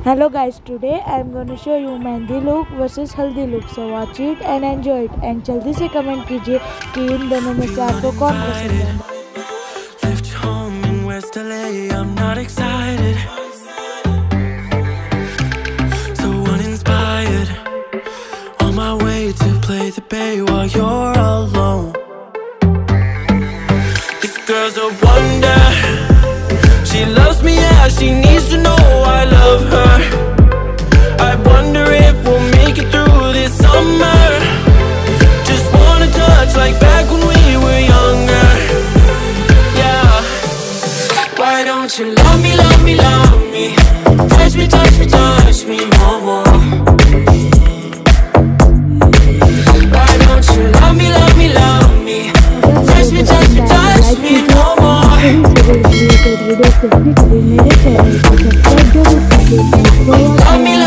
Hello guys, today I am going to show you mehndi look versus haldi look. So watch it and enjoy it. And जल्दी से comment कीजिए कि इन दोनों में से आपको कौन पसंद है. Left home in West LA, I'm not excited, so uninspired. On my way to play the bay while you're alone. This girl's a wonder. She loves me, yeah, she needs to know I love her. I wonder if we'll make it through this summer. Just wanna touch like back when we were younger. Yeah. Why don't you love me, love me, love me? Touch me, touch me, touch me no more. Why don't you love me, love me, love me? Touch me, touch me, touch me no more. Love me,